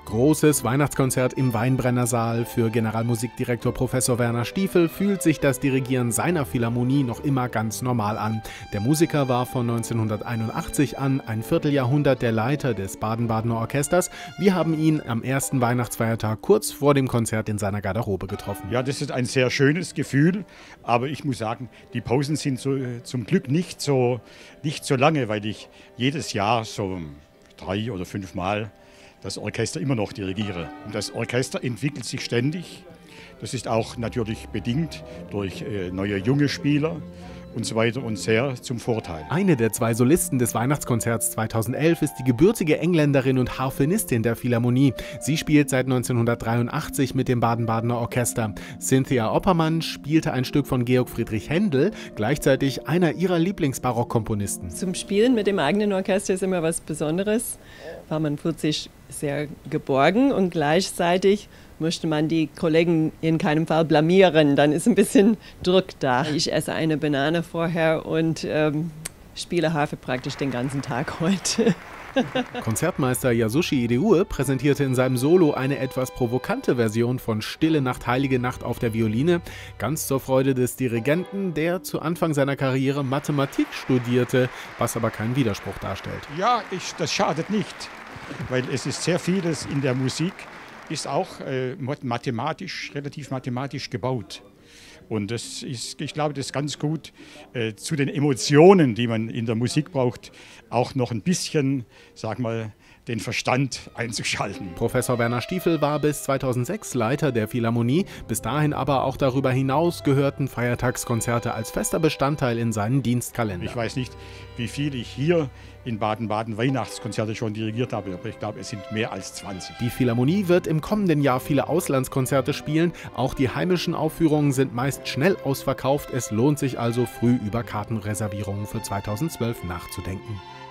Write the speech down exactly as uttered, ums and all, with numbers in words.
Großes Weihnachtskonzert im Weinbrennersaal. Für Generalmusikdirektor Professor Werner Stiefel fühlt sich das Dirigieren seiner Philharmonie noch immer ganz normal an. Der Musiker war von neunzehnhunderteinundachtzig an ein Vierteljahrhundert der Leiter des Baden-Badener Orchesters. Wir haben ihn am ersten Weihnachtsfeiertag kurz vor dem Konzert in seiner Garderobe getroffen. Ja, das ist ein sehr schönes Gefühl, aber ich muss sagen, die Pausen sind so, zum Glück nicht so, nicht so lange, weil ich jedes Jahr so drei oder fünf Mal das Orchester immer noch dirigiere. Und das Orchester entwickelt sich ständig. Das ist auch natürlich bedingt durch äh, neue junge Spieler und so weiter und sehr zum Vorteil. Eine der zwei Solisten des Weihnachtskonzerts zweitausendelf ist die gebürtige Engländerin und Harfenistin der Philharmonie. Sie spielt seit neunzehnhundertdreiundachtzig mit dem Baden-Badener Orchester. Cynthia Oppermann spielte ein Stück von Georg Friedrich Händel, gleichzeitig einer ihrer Lieblingsbarockkomponisten. Zum Spielen mit dem eigenen Orchester ist immer was Besonderes, weil man fühlt sich sehr geborgen und gleichzeitig möchte man die Kollegen in keinem Fall blamieren, dann ist ein bisschen Druck da. Ich esse eine Banane vorher und ähm, spiele Harfe praktisch den ganzen Tag heute. Konzertmeister Yasushi Ideue präsentierte in seinem Solo eine etwas provokante Version von Stille Nacht, Heilige Nacht auf der Violine, ganz zur Freude des Dirigenten, der zu Anfang seiner Karriere Mathematik studierte, was aber keinen Widerspruch darstellt. Ja, ich, das schadet nicht, weil es ist sehr vieles in der Musik, ist auch äh, mathematisch, relativ mathematisch gebaut. Und das ist, ich glaube, das ist ganz gut äh, zu den Emotionen, die man in der Musik braucht, auch noch ein bisschen, sag mal, den Verstand einzuschalten. Professor Werner Stiefel war bis zweitausendsechs Leiter der Philharmonie. Bis dahin aber auch darüber hinaus gehörten Feiertagskonzerte als fester Bestandteil in seinen Dienstkalender. Ich weiß nicht, wie viel ich hier in Baden-Baden Weihnachtskonzerte schon dirigiert habe, aber ich glaube, es sind mehr als zwanzig. Die Philharmonie wird im kommenden Jahr viele Auslandskonzerte spielen. Auch die heimischen Aufführungen sind meist schnell ausverkauft. Es lohnt sich also, früh über Kartenreservierungen für zweitausendzwölf nachzudenken.